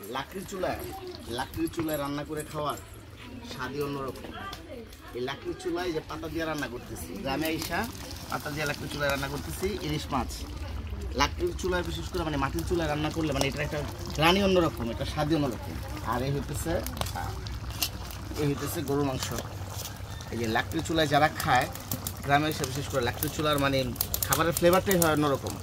লাকড়ির চুলায় রান্না করে খাওয়ার স্বাদই অন্যরকম। এই লাকড়ির চুলায় যে পাতা দিয়ে রান্না করতেছি, গ্রামে আইসা পাতা দিয়ে লাকড়ির চুলায় রান্না করতেছি ইলিশ মাছ। লাকড়ির চুলায় বিশেষ করে মানে মাটির চুলায় রান্না করলে মানে এটা একটা রানি অন্যরকম, এটা স্বাদই অন্যরকম। আর এই হইতেছে গরুর মাংস। এই যে লাকড়ির চুলায় যারা খায় গ্রামে এসে বিশেষ করে লাকড়ির চুলার মানে খাবারের ফ্লেভারটাই হয় অন্যরকম।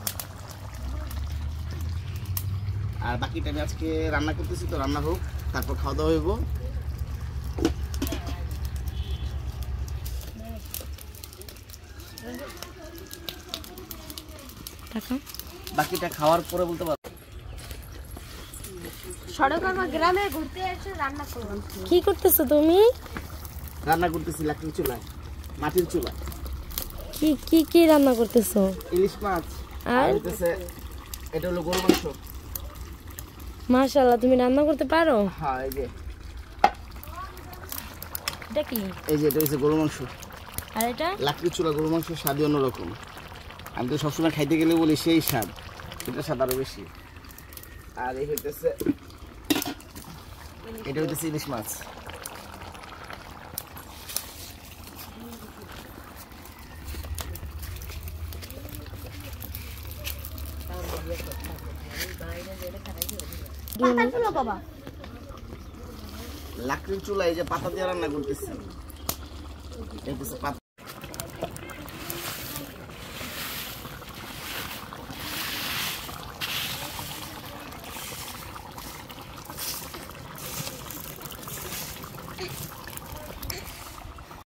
আর বাকিটা আমি আজকে রান্না করতেছি, তো রান্না হোক, তারপর খাওয়া দাওয়া হইব। বাকিটা খাওয়ার পরে বলতে পারবো। গ্রামে ঘুরতে এসে রান্না করব। কি করতেছো তুমি? রান্না করতেছি লাকড়ির চুলায়, মাটির চুলা। কি কি কি রান্না করতেছো? ইলিশ মাছ। আর এটা হলো গরুর মাংস। মাশাআল্লাহ, তুমি রান্না করতে পারো? হ্যাঁ, এই যে এটা কি? এই যে এটা হচ্ছে গরুর মাংস। আর এটা লাকড়ির চুলা গরুর মাংস স্বাদই অন্যরকম। আমি তো সবসময় খাইতে গেলে বলি সেই স্বাদ, এটা স্বাদ আরো বেশি। আর এই হইতেছে এটা হইতেছে ইলিশ মাছ। লাকড়ির চুলায় যে পাতা দিয়ে রান্না করতেছি,